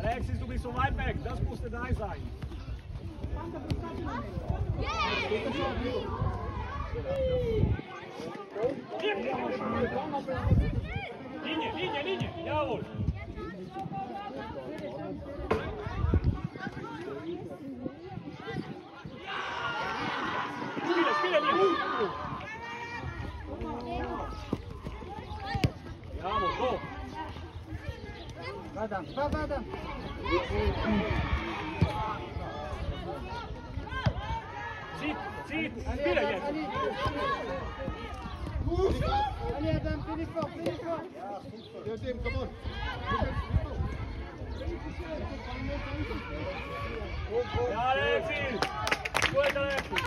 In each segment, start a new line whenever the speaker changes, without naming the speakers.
Alexis, du bist so weit weg, das musste da sein. Linie, jawohl. Spiele, jawohl, go.
Adam.
Zieht, spiele jetzt.
Ali Adam, finish for.
Your team, come on.
Ja, Alexis. Gut, Alexis.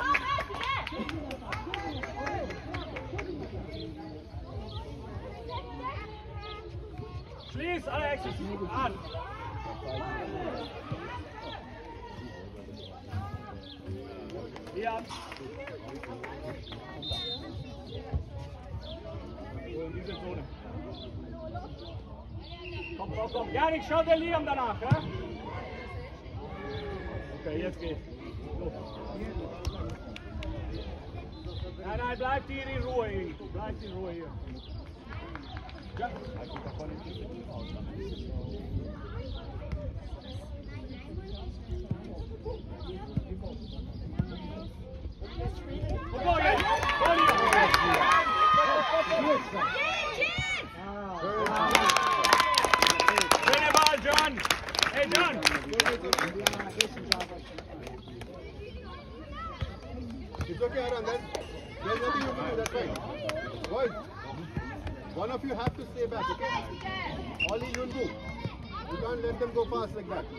Schließ, Alexis. An. Ja. So in diese Zone. Komm. Janik, schau der Liam danach, ja? Okay, jetzt geht's. Los. Nein, bleibt hier in Ruhe hier. Bleibt in Ruhe hier. Ja. Schöne Ball, John! Hey, John!
It's okay, Aaron. There's nothing you can do. That's fine. Boys, one of you have to stay back, okay? All you do. You can't let them go fast like that.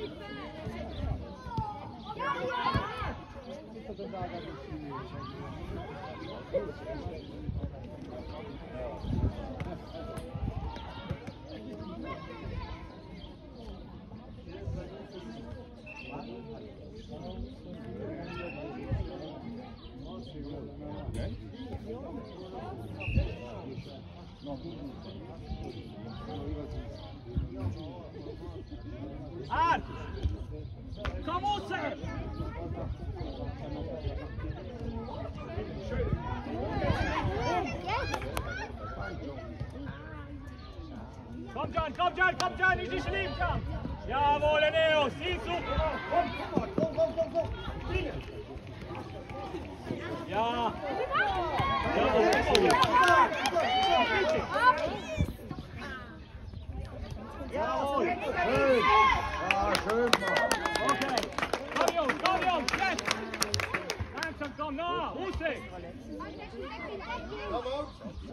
An! Kom on, Sam! Kom John, ich dich lieb, John! Jawohl, Eneo, sieh zu! Komm! Ja! Jawohl! Schön! Ja, schön, Mann! Okay! Komm, Jungs, jetzt! Langsam, komm, nah! Huse!
Come out.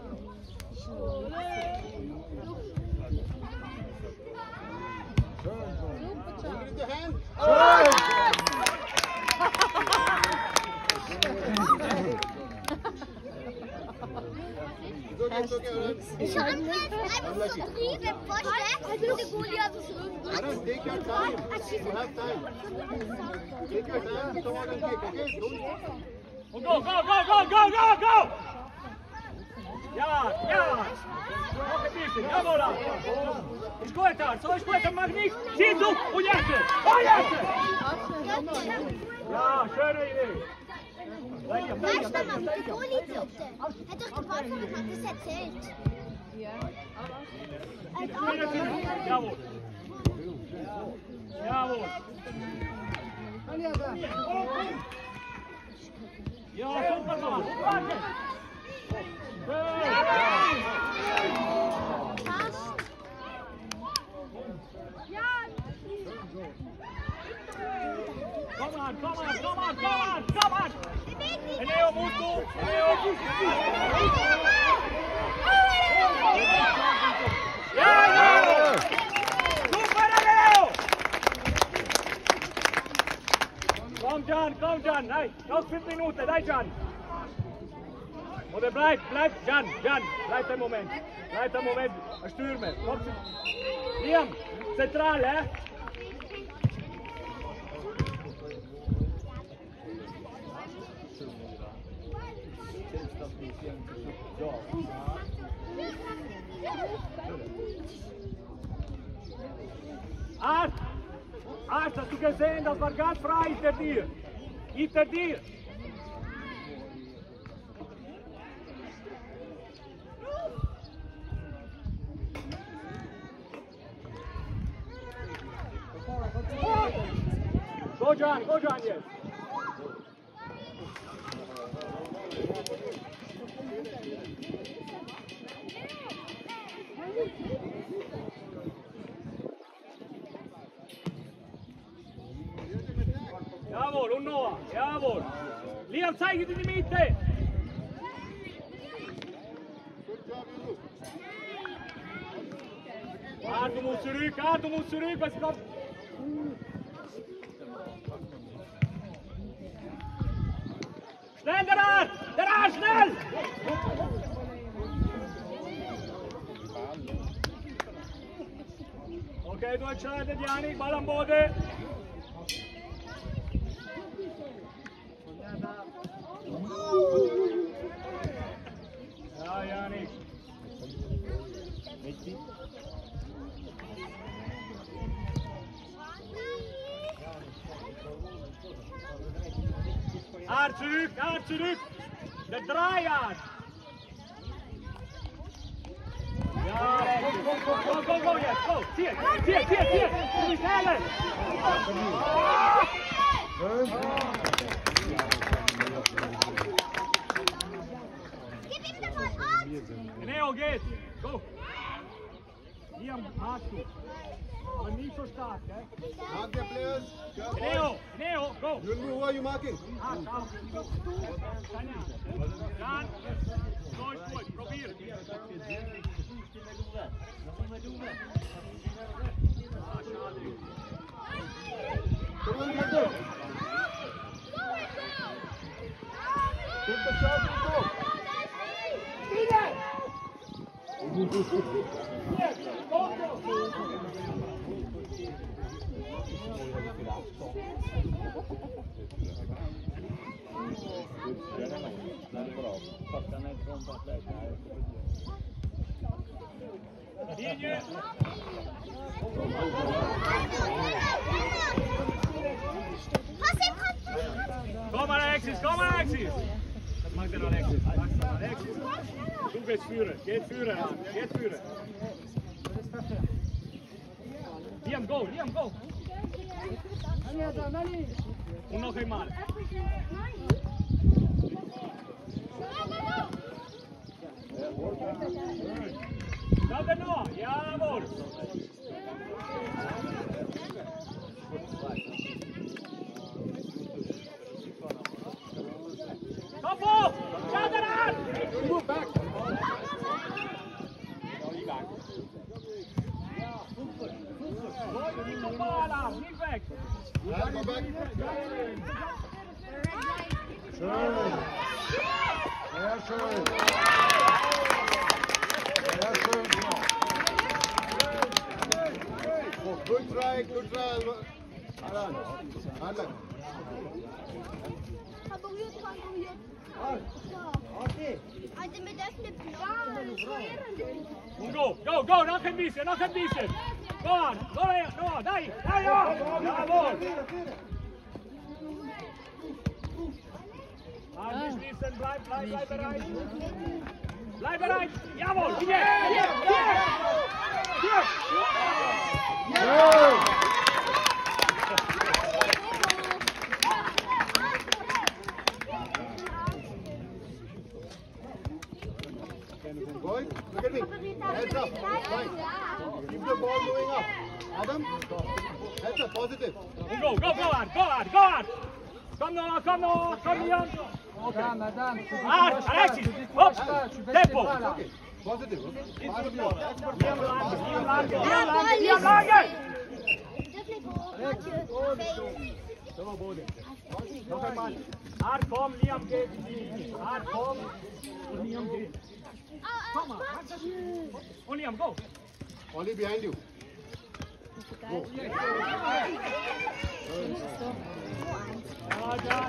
Give the hand. It's okay, Aaron.
Ich habe einfach so Liebe vorstellen, der Goli hat es
Aaron, take your time. You have time. Take your time. Come on and kick, okay? Don't...
Go! Ja! Noch ein bisschen, jawohl! Ist gut, so ist gut, mach nicht! Zieh zu und jetzt! Ja, schöne Idee!
Weißt du, Mann, der Goli zupfte. Hat doch gewartet und hat das erzählt.
Jawohl!
Ali Adam.
Ja, super, Mann! Come on! Eneo, musst du! Ja! Super, Eneo! Komm, Jan! Nein, noch 5 Minuten, nein, Jan! Oder bleib, Jan, bleib einen Moment, Stürmer, komm zu... Liam, zentral, Art! Arzt, hast du gesehen, das war ganz frei hinter dir. Hinter dir. Go John jetzt. Jawohl, und Noah, jawohl. Liam, zeige dir die Mitte. Du musst zurück, was kommt? Schnell, der Arsch, schnell! Okay, du entscheidest, Janik, Ball am Boden. Ja, Janik. Arzt zurück! Der Dreier! Ja, go jetzt, go! Zieh! Du bist schneller!
Gib ihm den Ball ab!
Neo, geht! Go! Liam, hast du! Aber nicht so stark, gell?
Mark the players.
Neo, go!
Yunbu, who are you marking?
Jan, so ist gut, probier!
Come on, brother. Take the shot and go.
Linie! Komm Alexis! Was macht denn Alexis? Du gehst führen, geht führen. Liam, go! Und noch einmal. Da der Noah, jawohl! Kopf hoch! Schau dir an!
Move back.
Nicht vom Ball ab, nicht weg!
Yeah, go back.
Schön. Sehr schön.
Oh, good try. Aran. Alan.
Also wir dürfen nicht bleiben.
Und go, noch ein bisschen! Go on, Noah, dai, jawohl! Angeschließen, bleib bereit! Bleib bereit! Jawohl! Hier!
Boy, look at me. Heads up. Fine. Keep the ball going up. Adam, heads up, positive.
Und go hard! Komm Noah, komm Jan!
Madame,
Alexis, hopp! Tempo!
Okay, positive. Okay. Pass the ball.
Liam Lage! So, Boden. Noch einmal. Hart, komm, Liam geht. Hart, komm. Und Liam geht. Komm mal. Und Liam, go.
Only behind you. Go.
Ja, Jan.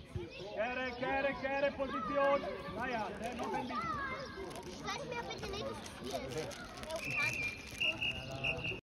Kehre, Position. Naja, noch ein bisschen.
Stress mir bitte nicht Yes.